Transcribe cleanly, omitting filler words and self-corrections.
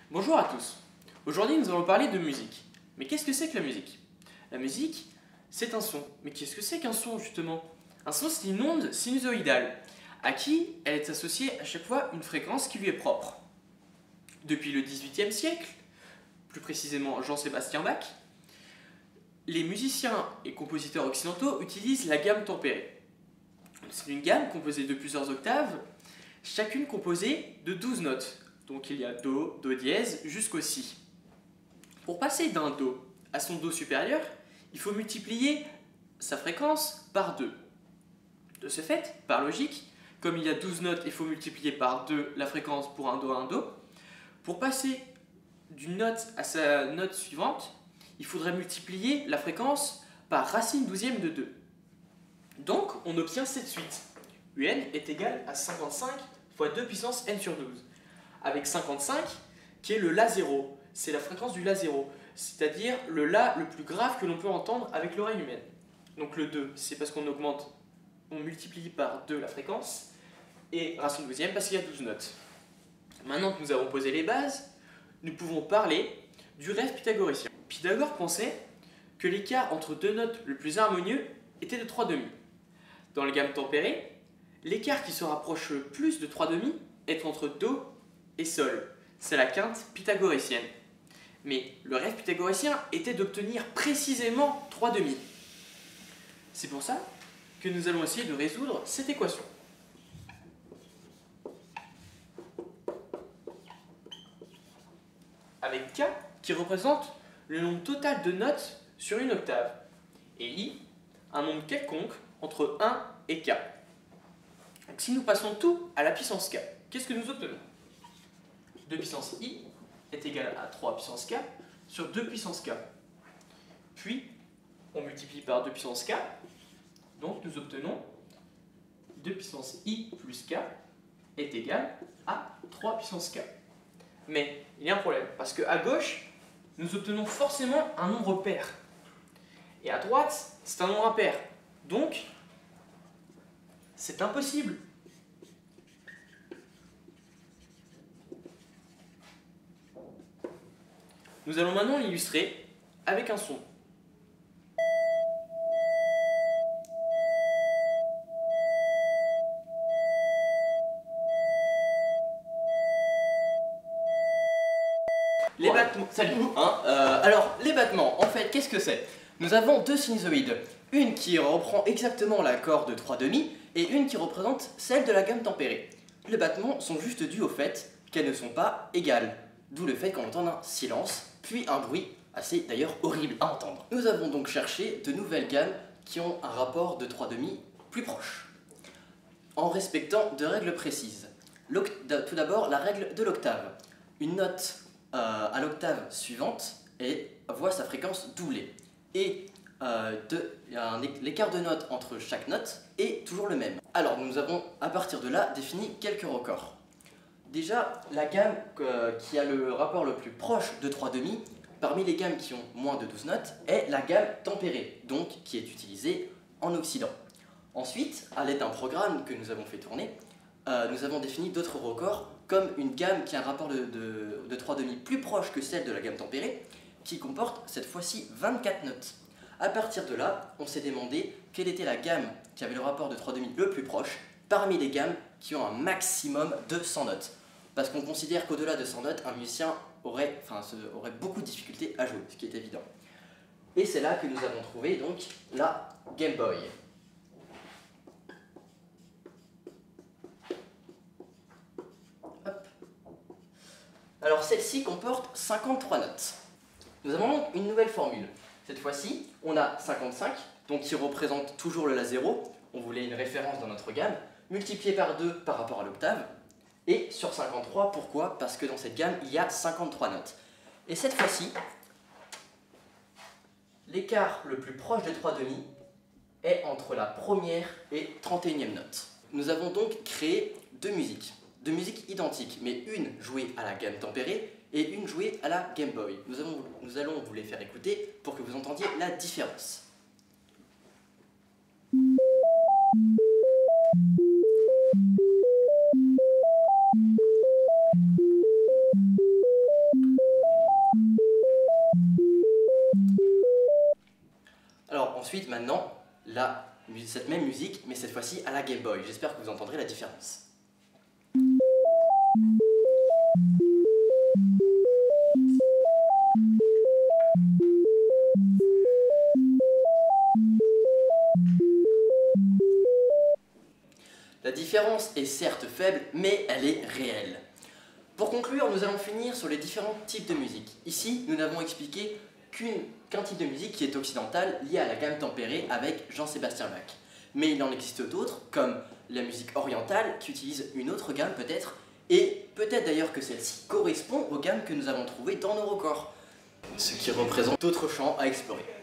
Bonjour à tous. Aujourd'hui, nous allons parler de musique. Mais qu'est-ce que c'est que la musique? La musique, c'est un son. Mais qu'est-ce que c'est qu'un son, justement? Un son, c'est une onde sinusoïdale, à qui elle est associée à chaque fois une fréquence qui lui est propre. Depuis le XVIIIe siècle, plus précisément Jean-Sébastien Bach, les musiciens et compositeurs occidentaux utilisent la gamme tempérée. C'est une gamme composée de plusieurs octaves, chacune composée de 12 notes. Donc il y a Do, Do dièse jusqu'au Si. Pour passer d'un Do à son Do supérieur, il faut multiplier sa fréquence par 2. De ce fait, par logique, comme il y a 12 notes, il faut multiplier par 2 la fréquence pour un Do à un Do. Pour passer d'une note à sa note suivante, il faudrait multiplier la fréquence par racine douzième de 2. Donc, on obtient cette suite. Un est égal à 55 fois 2 puissance n sur 12. Avec 55, qui est le La0. C'est la fréquence du La0, c'est-à-dire le La le plus grave que l'on peut entendre avec l'oreille humaine. Donc le 2, c'est parce qu'on augmente, on multiplie par 2 la fréquence, et racine douzième parce qu'il y a 12 notes. Maintenant que nous avons posé les bases, nous pouvons parler du rêve pythagoricien. Pythagore pensait que l'écart entre deux notes le plus harmonieux était de 3 demi. Dans la gamme tempérée, l'écart qui se rapproche le plus de 3 demi est entre Do et Sol. C'est la quinte pythagoricienne. Mais le rêve pythagoricien était d'obtenir précisément 3 demi. C'est pour ça que nous allons essayer de résoudre cette équation. Avec K qui représente le nombre total de notes sur une octave, et I, un nombre quelconque entre 1 et K. Donc, si nous passons tout à la puissance K, qu'est-ce que nous obtenons? 2 puissance I est égal à 3 puissance K sur 2 puissance K. Puis, on multiplie par 2 puissance K, donc nous obtenons 2 puissance I plus K est égal à 3 puissance K. Mais il y a un problème, parce qu'à gauche, nous obtenons forcément un nombre pair. Et à droite, c'est un nombre impair. Donc, c'est impossible. Nous allons maintenant l'illustrer avec un son. Les battements, salut alors, les battements, en fait, qu'est-ce que c'est? Nous avons deux sinusoïdes, une qui reprend exactement l'accord de 3 demi et une qui représente celle de la gamme tempérée. Les battements sont juste dus au fait qu'elles ne sont pas égales, d'où le fait qu'on entende un silence, puis un bruit assez d'ailleurs horrible à entendre. Nous avons donc cherché de nouvelles gammes qui ont un rapport de 3 demi plus proche, en respectant deux règles précises. Tout d'abord, la règle de l'octave. Une note à l'octave suivante et voit sa fréquence doublée. Et l'écart de notes entre chaque note est toujours le même. Alors nous avons à partir de là défini quelques records. Déjà, la gamme qui a le rapport le plus proche de 3 demi, parmi les gammes qui ont moins de 12 notes, est la gamme tempérée, donc qui est utilisée en Occident. Ensuite, à l'aide d'un programme que nous avons fait tourner, nous avons défini d'autres records, comme une gamme qui a un rapport de 3 demi plus proche que celle de la gamme tempérée, qui comporte cette fois-ci 24 notes. A partir de là, on s'est demandé quelle était la gamme qui avait le rapport de 3 demi le plus proche, parmi les gammes qui ont un maximum de 100 notes. Parce qu'on considère qu'au-delà de 100 notes, un musicien aurait beaucoup de difficultés à jouer, ce qui est évident. Et c'est là que nous avons trouvé donc la Game Boy. Alors celle-ci comporte 53 notes. Nous avons donc une nouvelle formule. Cette fois-ci, on a 55, donc qui représente toujours le La0, on voulait une référence dans notre gamme, multiplié par 2 par rapport à l'octave, et sur 53, pourquoi? Parce que dans cette gamme, il y a 53 notes. Et cette fois-ci, l'écart le plus proche de 3 demi est entre la première et 31e note. Nous avons donc créé deux musiques identiques, mais une jouée à la gamme tempérée et une jouée à la Game Boy. Nous allons vous les faire écouter pour que vous entendiez la différence. ensuite maintenant cette même musique, mais cette fois-ci à la Game Boy. J'espère que vous entendrez la différence. La différence est certes faible, mais elle est réelle. Pour conclure, nous allons finir sur les différents types de musique. Ici, nous n'avons expliqué qu'un type de musique qui est occidental, lié à la gamme tempérée avec Jean-Sébastien Bach. Mais il en existe d'autres, comme la musique orientale, qui utilise une autre gamme peut-être, et peut-être d'ailleurs que celle-ci correspond aux gammes que nous avons trouvées dans nos records, ce qui représente d'autres champs à explorer.